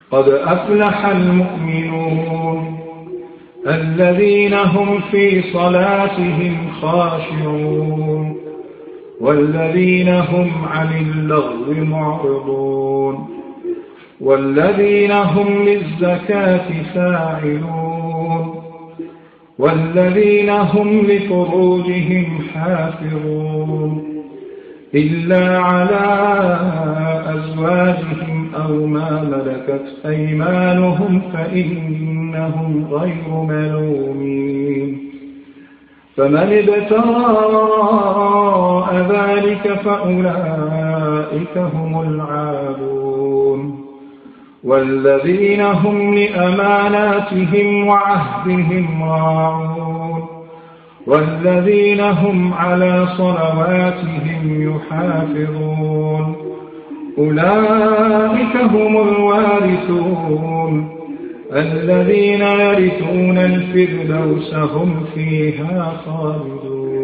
قد أفلح المؤمنون الذين هم في صلاتهم خاشعون والذين هم عن اللغو معرضون والذين هم للزكاة فاعلون والذين هم لفروجهم حافظون إلا على أزواجهم أو ما ملكت أيمانهم فإنهم غير ملومين فمن ابتغى وراء ذلك فأولئك هم العادون والذين هم لأماناتهم وعهدهم راعون والذين هم على صلواتهم يحافظون أولئك هم الوارثون الذين يرثون الفردوس هم فيها خالدون.